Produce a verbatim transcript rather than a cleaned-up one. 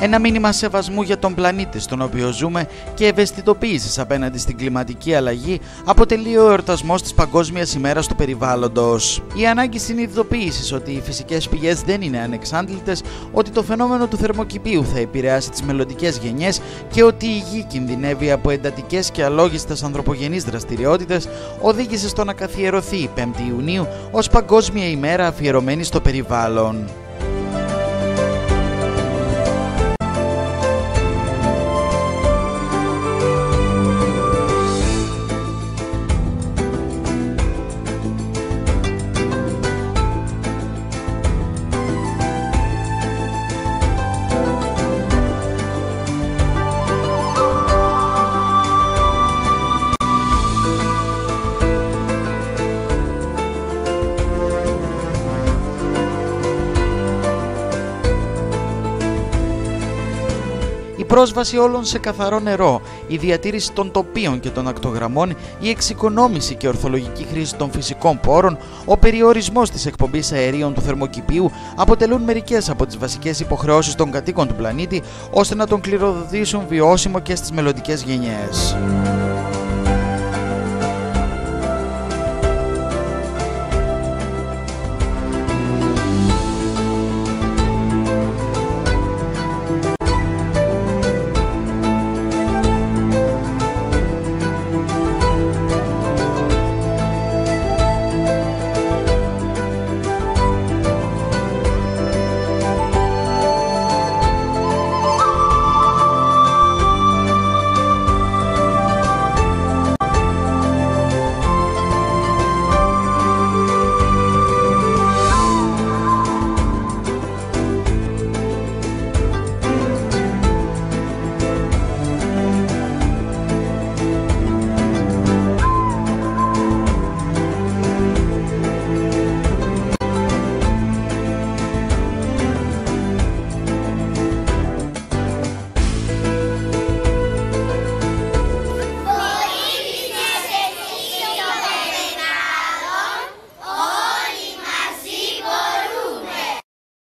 Ένα μήνυμα σεβασμού για τον πλανήτη στον οποίο ζούμε και ευαισθητοποίησης απέναντι στην κλιματική αλλαγή αποτελεί ο εορτασμός της Παγκόσμιας ημέρας του περιβάλλοντος. Η ανάγκη συνειδητοποίησης ότι οι φυσικές πηγές δεν είναι ανεξάντλητες, ότι το φαινόμενο του θερμοκηπίου θα επηρεάσει τις μελλοντικές γενιές και ότι η γη κινδυνεύει από εντατικές και αλόγιστες ανθρωπογενείς δραστηριότητες, οδήγησε στο να καθιερωθεί η πέμπτη Ιουνίου ως Παγκόσμια ημέρα αφιερωμένη στο περιβάλλον. Η πρόσβαση όλων σε καθαρό νερό, η διατήρηση των τοπίων και των ακτογραμμών, η εξοικονόμηση και ορθολογική χρήση των φυσικών πόρων, ο περιορισμός της εκπομπής αερίων του θερμοκηπίου αποτελούν μερικές από τις βασικές υποχρεώσεις των κατοίκων του πλανήτη, ώστε να τον κληροδοτήσουν βιώσιμο και στις μελλοντικές γενιές.